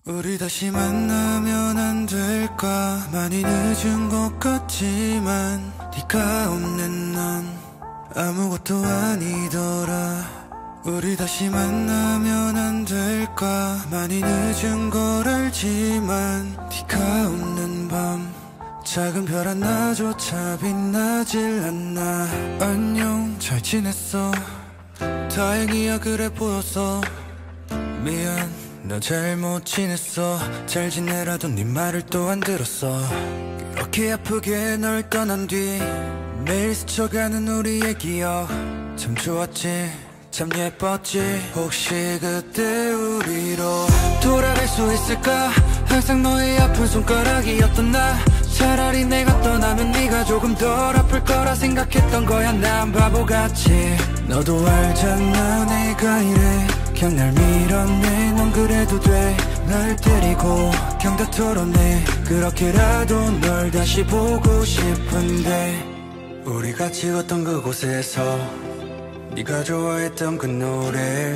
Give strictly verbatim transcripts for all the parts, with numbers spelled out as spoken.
우리 다시 만나면 안 될까? 많이 늦은 것 같지만 네가 없는 난 아무것도 아니더라. 우리 다시 만나면 안 될까? 많이 늦은 걸 알지만 네가 없는 밤 작은 별 하나조차 빛나질 않나. 안녕 잘 지냈어? 다행이야 그래 보였어. 미안 너 잘못 지냈어. 잘 지내라던 네 말을 또 안 들었어. 그렇게 아프게 널 떠난 뒤 매일 스쳐가는 우리의 기억 참 좋았지 참 예뻤지. 혹시 그때 우리로 돌아갈 수 있을까? 항상 너의 아픈 손가락이었던 나. 차라리 내가 떠나면 네가 조금 덜 아플 거라 생각했던 거야. 난 바보같이. 너도 알잖아 내가 이래. 그냥 날 밀어내. 넌 그래도 돼. 날 때리고 경다 털어내. 그렇게라도 널 다시 보고 싶은데 우리 같이 걷던 그곳에서 네가 좋아했던 그 노래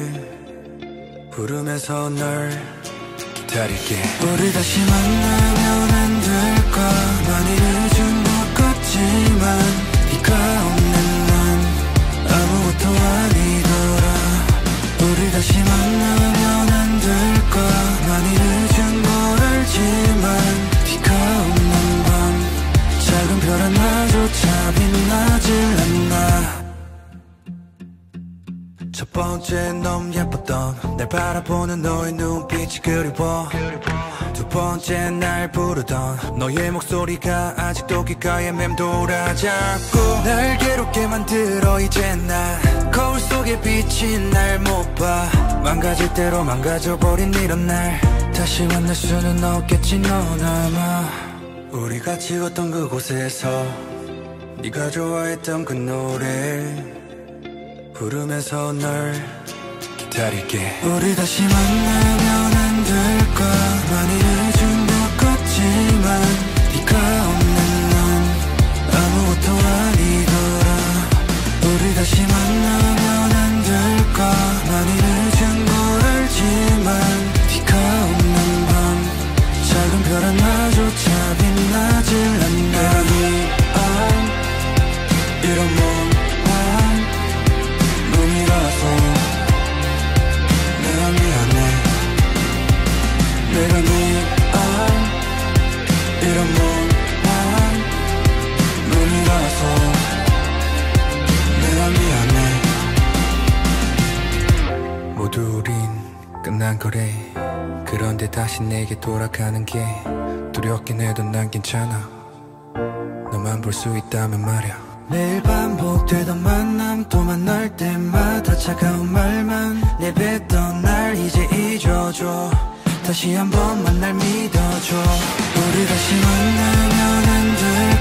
부르면서 널 기다릴게. 우리 다시 만나면 안 될까? 많이 늦은 것 같지만 네가 없는 난 아무것도 아니더라. 우리 다시 만나면 안 될까? 많이 늦은 걸 알지만 네가 없는 밤 작은 별 하나조차 빛나질 않나. 첫 번째 너무 예뻤던 날 바라보는 너의 눈빛이 그리워. 두 번째 날 부르던 너의 목소리가 아직도 귓가에 맴돌아. 자꾸 날 괴롭게 만들어 이제 나 거울 속에 비친 날 못 봐. 망가질 대로 망가져버린 이런 날 다시 만날 수는 없겠지 넌 아마. 우리 같이 걷던 그곳에서 네가 좋아했던 그 노래 부르면서 널 기다릴게. 우리 다시 만나면 안 될까? 많이 늦은 것 같지만 네가 없는 난 아무것도 아니더라. 우리 다시 만나면 안 될까? 많이 늦은 걸 알지만 네가 없는 밤 작은 별 하나조차 빛나질 않나. 내가 미안 이런 못난 놈이라서 내가 미안해. 내가 미안 이런 못난 놈이라서 내가 미안해. 모두 우린 끝난 거래. 그런데 다시 내게 돌아가는 게 두렵긴 해도 난 괜찮아. 너만 볼 수 있다면 말야. 매일 반복되던 만남 또 만날 때마다 차가운 말만 내뱉던 날 이제 잊어줘. 다시 한 번만 날 믿어줘. 우리 다시 만나면 안 돼.